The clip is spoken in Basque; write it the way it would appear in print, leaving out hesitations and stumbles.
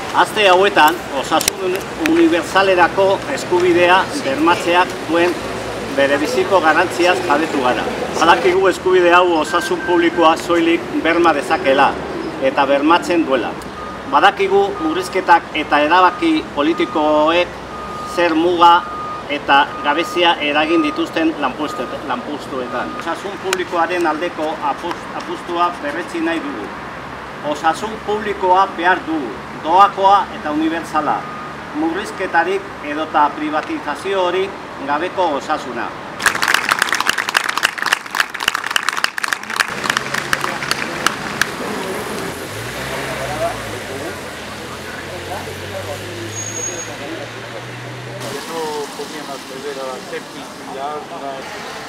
Aste hauetan, osasun unibertsalerako eskubidea bermatzeak duen berebiziko garrantziaz jabetu gara. Badakigu eskubide hau osasun publikoa soilik berma dezakela eta bermatzen duela. Badakigu murrizketak eta erabaki politikoek zer muga eta gabezia eragin dituzten lanpostuetan. Osasun publikoaren aldeko apustua berretsi nahi dugu. Osasun publikoa behar dugu, doakoa eta unibertsala, murrizketarik edota privatizaziorik gabeko osasuna. Eso podríamos volver a la séptima.